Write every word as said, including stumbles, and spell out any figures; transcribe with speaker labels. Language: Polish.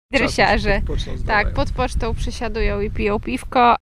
Speaker 1: Dresiarze.
Speaker 2: Pod pocztą
Speaker 1: Tak,
Speaker 2: zdawają.
Speaker 1: pod pocztą przysiadują i piją piwko.